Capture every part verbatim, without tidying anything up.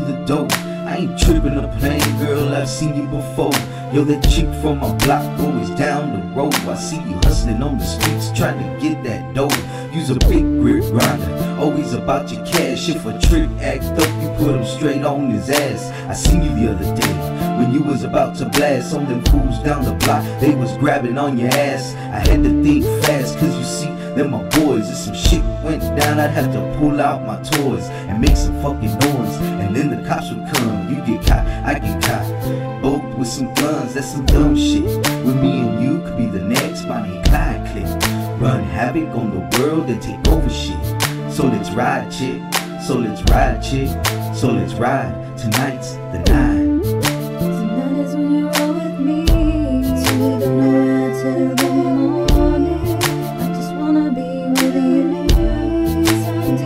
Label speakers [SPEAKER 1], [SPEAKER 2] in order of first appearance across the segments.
[SPEAKER 1] the dough. I ain't tripping or playing, girl, I've seen you before. Yo, that chick from my block always down the road. I see you hustling on the streets, trying to get that dough. Use a big grip grinder, always about your cash. If a trick act up, you put him straight on his ass. I seen you the other day, when you was about to blast on them fools down the block. They was grabbing on your ass. I had to think fast, cause you see, they're my boys. If some shit went down, I'd have to pull out my toys and make some fucking noise. And then the cops would come, you get caught, I get caught. Both with some guns, that's some dumb shit. With me and you could be the next Bonnie and Clyde clip. Run havoc on the world and take over shit. So let's ride, chick. So let's ride, chick. So let's ride. Tonight's the night.
[SPEAKER 2] Tonight is when you roll with me. So we're gonna ride till the morning. I just wanna be with you. Yes, I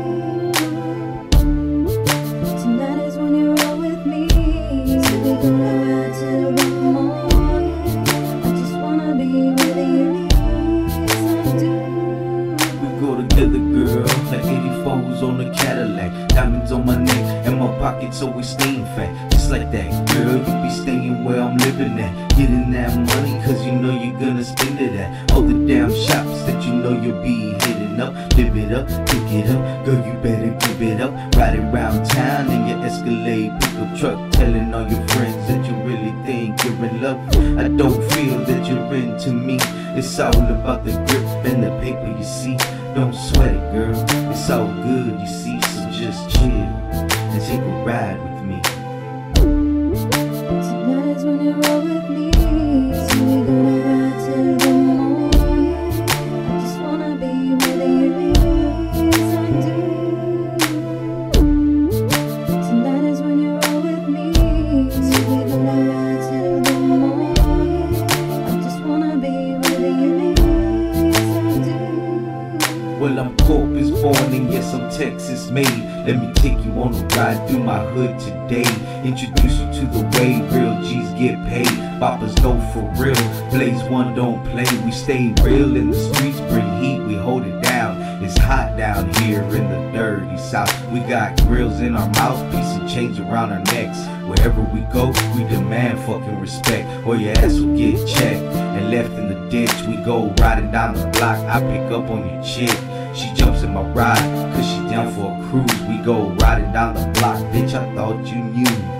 [SPEAKER 2] do. Tonight is when you roll with me. So we're gonna ride till the morning. I just wanna be with you. Yes, I do.
[SPEAKER 1] We go together, girl, like eighty-fours on the Cadillac. Diamonds on my neck and my pockets always staying fat. Just like that, girl, you be staying where I'm living at. Getting that money, cause you know you're gonna spend it at all the damn shops that you know you'll be hitting up. Live it up, pick it up, girl, you better give it up. Riding around town in your Escalade pickup truck, telling all your friends that you really think you're in love. I don't feel that you're into me. It's all about the grip and the paper, you see. Don't sweat it, girl, it's all good, you see. So just chill and take a ride with me.
[SPEAKER 2] Tonight is when you roll with me. So we're gonna ride till the morning. I just wanna be with you. Yes, I do. Tonight is when you roll with me. So we're gonna ride till the morning. I just wanna be with you. Yes, I do.
[SPEAKER 1] Well, I'm Corpus born and yes, I'm Texas made. Let me take you on a ride through my hood today. Introduce you to the way real G's get paid. Boppers know for real, Blaze One don't play. We stay real in the streets, bring heat, we hold it down. It's hot down here in the dirty south. We got grills in our mouthpiece and chains around our necks. Wherever we go, we demand fucking respect, or your ass will get checked and left in the ditch. We go riding down the block, I pick up on your chick. She jumps in my ride, cause she down for a cruise. We go riding down the block, bitch, I thought you knew.